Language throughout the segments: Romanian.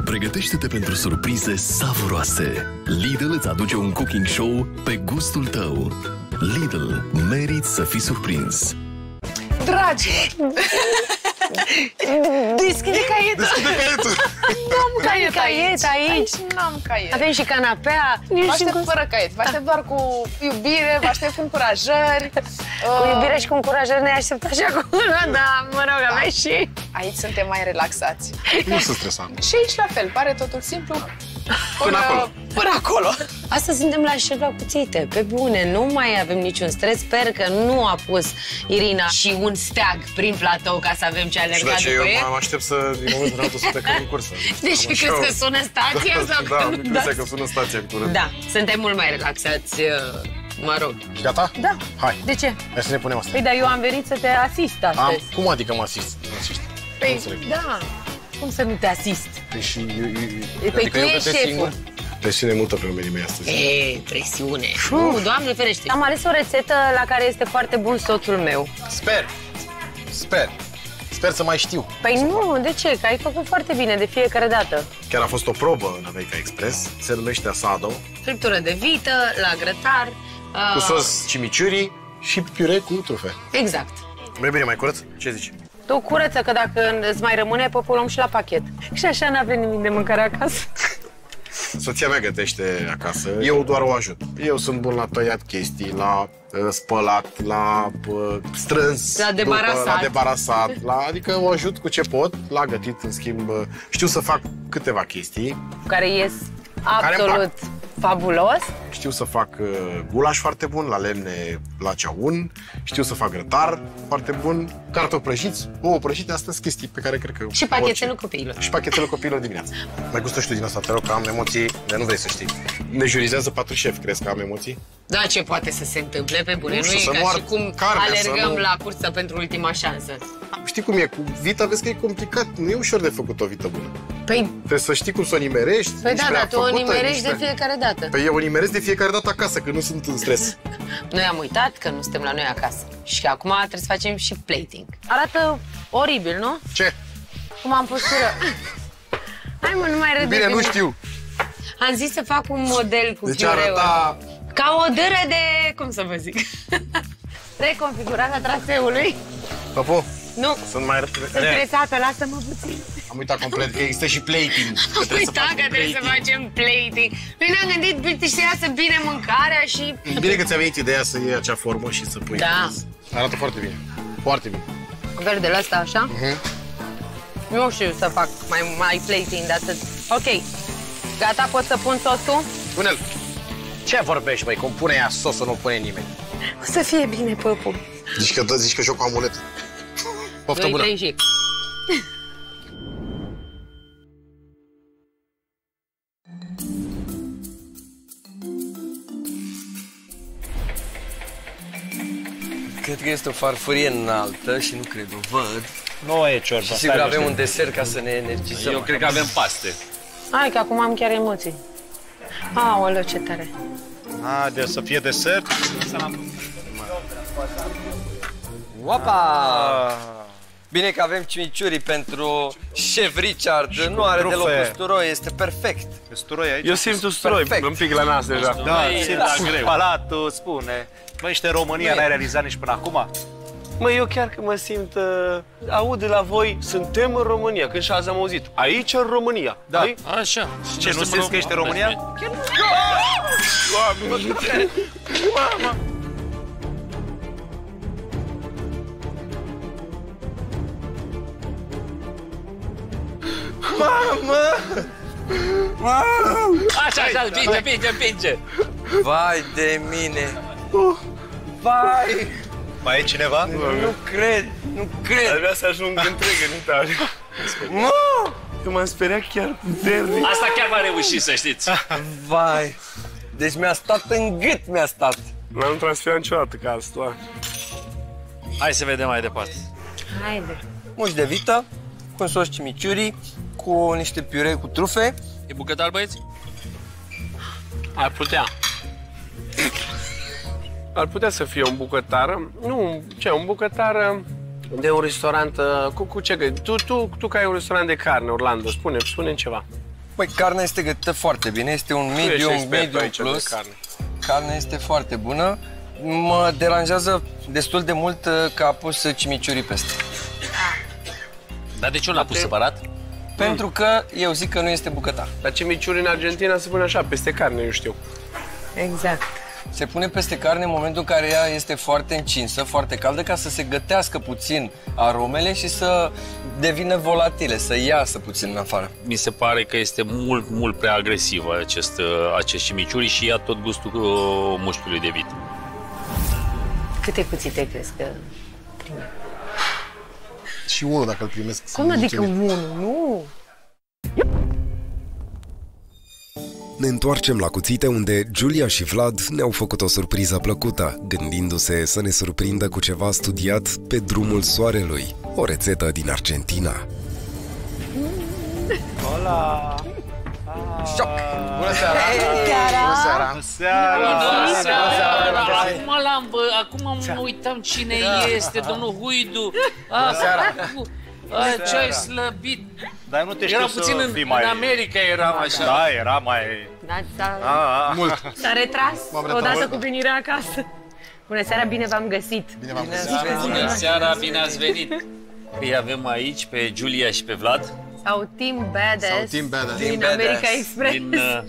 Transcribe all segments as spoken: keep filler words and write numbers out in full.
Pregătește-te pentru surprize savuroase. Lidl îți aduce un cooking show pe gustul tău. Lidl, meriți să fii surprins. Dragi! Deschide caietul! Deschide caietul! N-am caiet, caiet aici! N-am caiet! Avem și canapea! Vă aștept fără caiet, vă aștept doar cu iubire, vă aștept cu încurajări. Cu iubire și cu încurajări ne aștepta și acum, da, mă rog, aveai și... Aici suntem mai relaxați. Nu sunt stresant. Și aici la fel, pare totul simplu. Până acolo. Până acolo. Astăzi suntem la șef la cuțite, pe bune, nu mai avem niciun stres. Sper că nu a pus Irina și un steag prin platou ca să avem ce alerga Și de după ce ei. eu mă aștept să, din momentul ăsta, să plecăm în cursă. Deci crezi că sună stația sau Da, că am nu? impresia că sună stația în curând. Da, suntem mult mai relaxați, mă rog. Și gata? Da. Hai. De ce? Hai să ne punem asta. Păi, dar eu am venit să te asist Am, astăzi. cum adică mă asist? asist? Păi, da. Cum să nu te asist? Păi și eu, eu, Păi adică tu eu ești gătesc șeful. singur? Presiune multă pe oamenii mei astăzi. E, presiune. Nu, Doamne ferește. Am ales o rețetă la care este foarte bun soțul meu. Sper. Sper. Sper să mai știu. Păi nu, de ce? Că ai făcut foarte bine de fiecare dată. Chiar a fost o probă în America Express. Se numește asado. Friptură de vită, la grătar. Cu uh, sos chimichurri și piure cu trufe. Exact. Mai bine, mai curăț? Ce zici? Tu curăță, că dacă îți mai rămâne, pe luăm și la pachet. Și așa n-avem nimic de mâncare acasă. Soția mea gătește acasă, eu doar o ajut. Eu sunt bun la tăiat chestii, la uh, spălat, la uh, strâns, La debarasat. După, la debarasat, la, adică o ajut cu ce pot, la gătit, în schimb, uh, știu să fac câteva chestii. Care ies absolut fabulos. Știu să fac uh, gulaș foarte bun, la lemne, la ceaun, știu să fac grătar foarte bun, cartofi prăjiți, ouă prăjite, astea sunt chestii pe care cred că... Și pachetelul copiilor. Și pachetelul copiilor dimineața. Mai gustă și tu din asta, te rog, că am emoții, de nu vrei să știi. Ne jurizează patru șefi, crezi că am emoții? Da, ce poate să se întâmple pe bune? Nu Nu, știu, e să ca moar și cum carnea, alergăm să nu- la cursă pentru ultima șansă. Știi cum e, cu vita vezi că e complicat, nu e ușor de făcut o vită bună. Păi, Trebuie să știi cum să o nimerești. păi nici da, prea dar tu o făcută, nimerești nici de prea- fiecare dată. Păi eu o nimeresc de fiecare dată acasă, că nu sunt în stres. Noi am uitat că nu suntem la noi acasă. Și acum trebuie să facem și plating. Arată oribil, nu? Ce? Cum am postură. Hai mă, nu mai râde. Bine, că nu mi- știu. Am zis să fac un model cu Deci fiureul. arăta... Ca o dâră de... cum să vă zic? Reconfigurarea traseului. Papo, Nu, sunt mai... sunt stresată, lasă-mă puțin. Am uitat complet că există și plating. Că Am trebuie să uitat facem că trebuie să plating. facem plating. Noi ne-am gândit, uite, știa să bine mâncarea și... Bine că ți-a venit ideea să iei acea formă și să pui. Da. Arată foarte bine. Foarte bine. Verdele ăsta, așa? Uh-huh. Nu știu să fac mai, mai plating de atât. Ok. Gata, pot să pun sosul? Pune-l. Ce vorbești, băi? Cum pune ea sosul, nu pune nimeni. O să fie bine, păpu. Zici că, zici că joc cu amulet. Poftă doi, bună. trei și... Cred că este o farfurie înaltă și nu cred, o văd. Nu e ciorbă. Și sigur avem un desert ca să ne energizăm. Eu cred că avem paste. Hai că acum am chiar emoții. Aoleu, ce tare. Haide să fie desert. Opa! Bine că avem chimichurri pentru șef Richard. Nu are trufe. deloc usturoi, este perfect. Usturoi aici. Eu simt usturoi Perfect. un pic la nas deja. Da, da, simt greu. palatul, spune. Băi, ești în România, Nu e. n-ai realizat nici până acum? Mă, eu chiar că mă simt, uh, aud de la voi, suntem în România, când și azi am auzit, aici în România. Da. Ai? Așa. Ce, nu simți că ești în România? Așa, așa, împinge, împinge, împinge. Vai de mine! Vai! Mai e cineva? Nu cred, nu Ar cred! vrea să ajung întreg în Italia. Mă! Că m-am speriat chiar puternic. Asta chiar va reuși, să știți. Vai! Deci mi-a stat în gât, mi-a stat. N-am transferat niciodată ca asta. Hai să vedem mai departe. Haide. Muș de vită, cu un sos chimichurri, cu niște piure cu trufe. E bucătar, băieți? Ar putea. Ar putea să fie un bucătar. Nu, ce, un bucătar de un restaurant. Cu, cu ce gândi? Tu, tu, tu că ai un restaurant de carne, Orlando, spune, spune ceva. Păi, carnea este gătită foarte bine, este un medium, medium plus. Carne. Carnea este foarte bună. Mă deranjează destul de mult că a pus chimichurri peste. Dar de ce nu l-a pus separat? Pentru că eu zic că nu este bucătar. Dar chimichurri în Argentina se pune așa, peste carne, eu știu. Exact. Se pune peste carne în momentul în care ea este foarte încinsă, foarte caldă, ca să se gătească puțin aromele și să devină volatile, să iasă puțin în afară. Mi se pare că este mult, mult prea agresivă acest, acest chimichurri și ia tot gustul uh, mușchiului de vită. Câte cuțite crezi că prime? Și unul dacă îl primesc. Cum adică unul? Nu! Ne întoarcem la cuțite unde Giulia și Vlad ne-au făcut o surpriză plăcută, gândindu-se să ne surprindă cu ceva studiat pe drumul soarelui, o rețetă din Argentina. Hola! Șoc! Bună seara! Bună seara! Bună seara! Acum l-am, acum mă uitam cine este, domnul Huidu. Bună seara! Ce ai slăbit! Dar nu te știu Era să puțin în, fii mai... în America, eram așa. Da, era mai... Da, s-a, Mult! s-a retras retras. odată cu venirea acasă. Bună seara, bine v-am găsit! Bine v-am găsit! Bună seara, bine ați venit! Îi avem aici pe Giulia și pe Vlad. Sau Team Badass, Sau Team Badass. din Team America Badass. Express. Din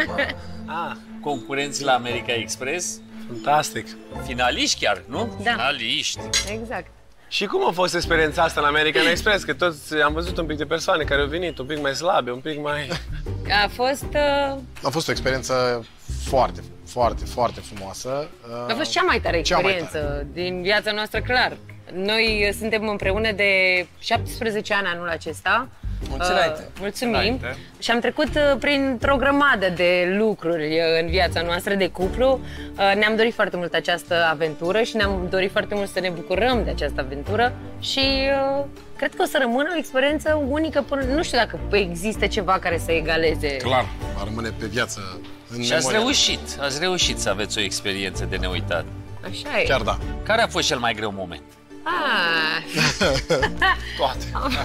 uh, concurenți la America Express. Fantastic! Finaliști chiar, nu? Da. Finaliști. Exact. Și cum a fost experiența asta în American Express? Că toți am văzut un pic de persoane care au venit, un pic mai slabe, un pic mai... A fost, uh, A fost o experiență foarte, foarte, foarte frumoasă. a fost cea mai tare Cea mai experiență tare. din viața noastră, clar. Noi suntem împreună de șaptesprezece ani anul acesta. Mulți înainte. Uh, mulțumim. Înainte. Și am trecut uh, printr-o grămadă de lucruri uh, în viața noastră de cuplu. Uh, ne-am dorit foarte mult această aventură și ne-am dorit foarte mult să ne bucurăm de această aventură și uh, cred că o să rămână o experiență unică până... Nu știu dacă există ceva care să egaleze. Clar, va rămâne pe viață în Și ați memoria. reușit, ați reușit să aveți o experiență de neuitat. Așa e. Chiar da. Care a fost cel mai greu moment? Ah. Toate.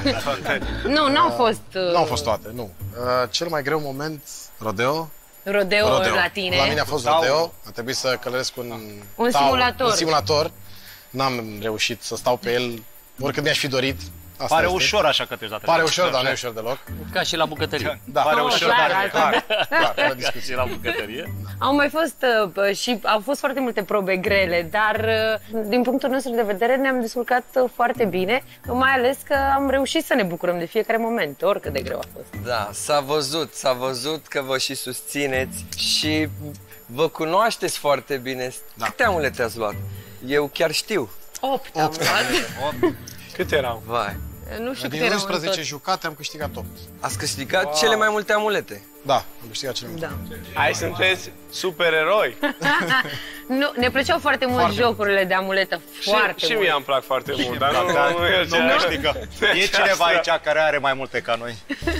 Nu, n-au fost... Uh, Nu au fost toate, nu. Uh, cel mai greu moment, rodeo. rodeo, Rodeo. la tine. La mine a fost rodeo. A trebuit să călăresc un... Un taur, simulator. Un simulator. N-am reușit să stau pe el, oricât mi-aș fi dorit. Asta Pare este. ușor așa că te dată. Pare ușor, dar nu e ușor deloc. Ca și la bucătărie. Da. Pare Nu, ușor, clar, dar asta- clar. Clar, fără Ca discuție. și la bucătărie. Au mai fost uh, și au fost foarte multe probe grele, dar uh, din punctul nostru de vedere ne-am descurcat uh, foarte bine, mai ales că am reușit să ne bucurăm de fiecare moment, oricât de greu a fost. Da, s-a văzut, s-a văzut că vă și susțineți și vă cunoașteți foarte bine. Da. Câte amulete ați luat? Eu chiar știu. Opt am luat. Cât erau? Vai. Nu știu câte Din erau în unsprezece tot. jucate am câștigat opt. Ați câștigat wow. cele mai multe amulete. Da, am câștigat cele mai Da. multe. Hai, sunteți supereroi! Nu, ne plăceau foarte mult Foarte jocurile de amuletă, foarte și, și mult. mie îmi plac foarte mult, dar nu, Dar nu, e nu aceeași- câștigă. E cineva aici care are mai multe ca noi.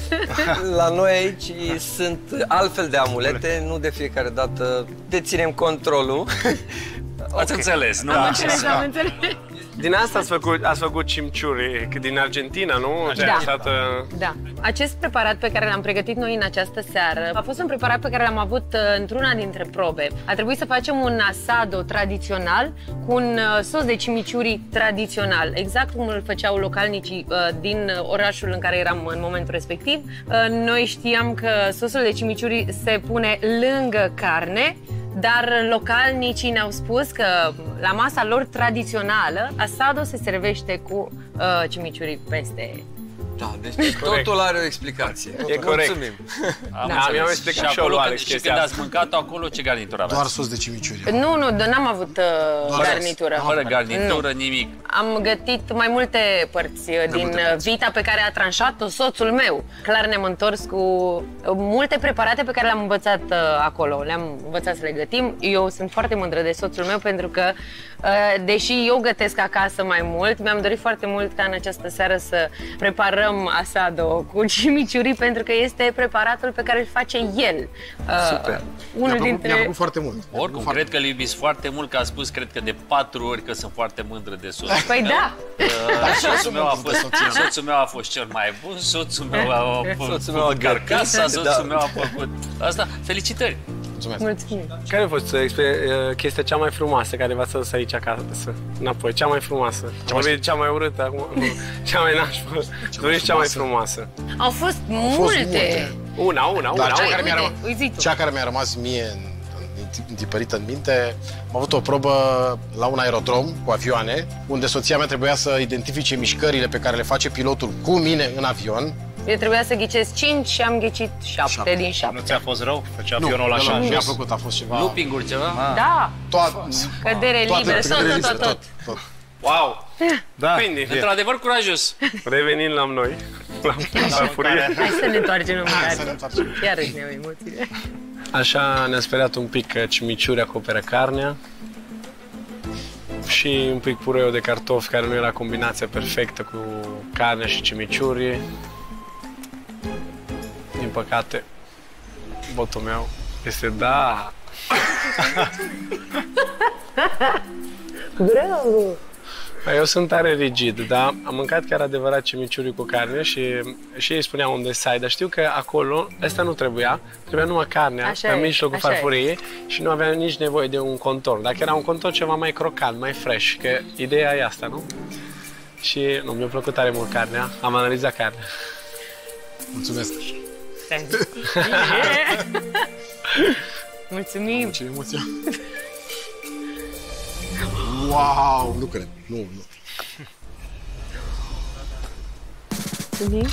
La noi aici sunt altfel de amulete, nu de fiecare dată deținem controlul. Ați înțeles, nu? Am înțeles, am înțeles. Din asta ați făcut, ați făcut chimichurri, că din Argentina, nu? Da. Dată... Da. Acest preparat pe care l-am pregătit noi în această seară a fost un preparat pe care l-am avut uh, într-una dintre probe. A trebuit să facem un asado tradițional cu un uh, sos de chimichurri tradițional, exact cum îl făceau localnicii uh, din orașul în care eram în momentul respectiv. Uh, noi știam că sosul de chimichurri se pune lângă carne, dar localnicii ne-au spus că la masa lor tradițională, asado se servește cu uh, chimichurri peste. Da, deci totul are o explicație. E corect. Mulțumim. Am Da. înțeles. Mi-am explicat și eu acolo lui când- Alex Și chestia când asta. ați mâncat acolo, ce garnitură aveați? Doar sos de chimichurri. Nu, nu, n-am avut uh, Doar garnitură. Fără garnitură, nimic. Am gătit mai multe părți uh, din multe uh, părți. vita pe care a tranșat-o soțul meu. Clar ne-am întors cu uh, multe preparate pe care le-am învățat uh, acolo. Le-am învățat să le gătim. Eu sunt foarte mândră de soțul meu pentru că, uh, deși eu gătesc acasă mai mult, mi-am dorit foarte mult ca în această seară să preparăm mâncăm asado cu chimichurri pentru că este preparatul pe care îl face el. Super. Uh, unul Mi-a dintre... plăcut foarte mult. Oricum, foarte... cred că îl iubiți foarte mult, că a spus, cred că de patru ori că sunt foarte mândră de soțul Păi meu. da. Uh, soțul, meu a fost, soțul meu a fost cel mai bun, soțul meu a Soțul meu a făcut carcasa, gătit, soțul da. meu a făcut asta. Felicitări! Mulțumim. Care a fost chestia cea mai frumoasă care v-ați adus aici acasă? Înapoi, cea mai frumoasă. Cea mai, cea mai urâtă acum. Cea mai nașpă. Doriți cea mai frumoasă. Au fost multe. multe. Una, una, una. Dar cea una. care mi-a rămas, cea care mi-a rămas mie în, în, întipărită în minte, am avut o probă la un aerodrom cu avioane, unde soția mea trebuia să identifice mișcările pe care le face pilotul cu mine în avion. Eu trebuia să ghicesc cinci și am ghicit șapte din șapte. Nu ți-a fost rău? Făcea Nu, avionul așa nu, în mi-a jos? plăcut, a fost ceva... Looping-uri ceva? Da, Toată, cădere toată, liberă, tot, cădere tot, liberă, tot, tot. tot. Wow! Da. Bine, Într-adevăr curajos! revenim la noi. La farfurie. Hai să ne întoarcem în Hai să ne mâncare. întoarcem. Iarăși ne-au emoțiile. Așa ne-a speriat un pic că chimichurri acoperă carnea și un pic pureiul de cartofi care nu era combinația perfectă cu carnea și chimichurri. Din păcate, votul meu este da. Bravo! Eu sunt tare rigid, dar am mâncat chiar adevărat chimichurri cu carne și, și ei spuneau unde să ai, dar știu că acolo, ăsta nu trebuia, trebuia numai carnea, Așa pe e, mijlocul așa farfuriei și nu avea nici nevoie de un contorn. Dacă era un contorn ceva mai crocant, mai fresh, că ideea e asta, nu? Și nu, mi-a plăcut tare mult carnea, am analizat carnea. Mulțumesc. Mulțumim! Ce emoție. Wow, nu cred. Nu, nu. Mulțumim!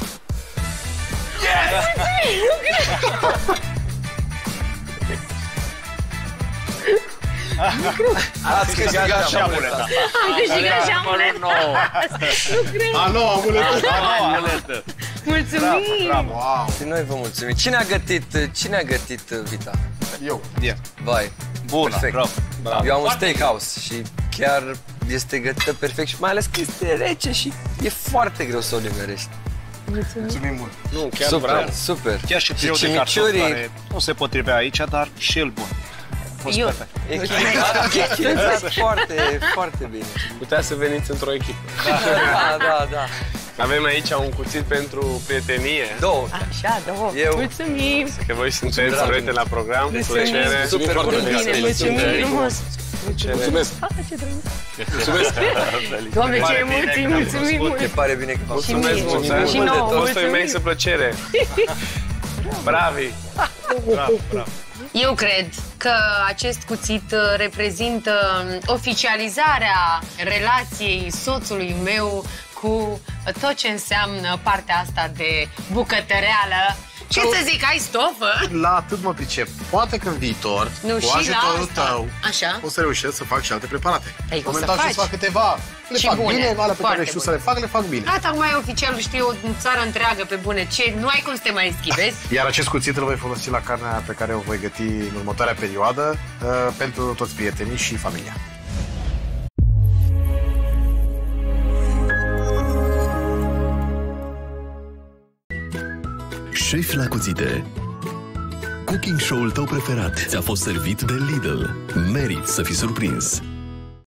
Ați câștigat și amuleta. Am câștigat și amuleta! Nu cred! A noua amuletă. Amuletă! Mulțumim! Bravo. Wow. Și noi vă mulțumim. Cine a gătit, cine a gătit Vita? Eu. Yeah. Vai, Bună, perfect. bravo. Bravo. Eu am un steakhouse și chiar este gătită perfect și mai ales că este rece și e foarte greu să o limerești. Mulțumim mult. Nu, chiar Super, bravo. super. Chiar și pirou de cartofi care nu se potrivea aici, dar și el bun. A fost Eu. perfect. Echilibrat, echilibrat foarte, foarte bine. Putea să veniți într-o echipă. Da, da, da. Avem aici un cuțit pentru prietenie. Două. Așa, două. Eu- Mulțumim! Că voi sunteți Drag. prieteni la program. Plăcere. Super foarte bună. bine. Bine, mulțumim frumos! Mulțumesc. Ah, ce drăguț! Mulțumesc. Doamne, ce pare bine emoții, că am mulțumim cunoscut. mult! Ne pare bine că v-am Mulțumesc mie. mult. Și da? nouă, Toți mulțumim. mei să plăcere. Bravi! Bravo, bravo. Eu cred că acest cuțit uh, reprezintă um, oficializarea relației soțului meu cu uh, tot ce înseamnă partea asta de bucătăreală. Ce să zic, ai stofă? La atât mă pricep. Poate că în viitor, Nu, cu și la ajutorul asta. tău, Așa. o să reușesc să fac și alte preparate. Ei, o să Momentan știu să faci. fac câteva. Le Și fac bune, bine, alea pe care foarte știu să bune. le fac, le fac bine. Gata, acum e oficial, știu, o țară întreagă pe bune. Ce? Nu ai cum să te mai eschivezi? Iar acest cuțit îl voi folosi la carnea pe care o voi găti în următoarea perioadă uh, pentru toți prietenii și familia. Șef la cuțite. Cooking show-ul tău preferat ți-a fost servit de Lidl. Meriți să fii surprins.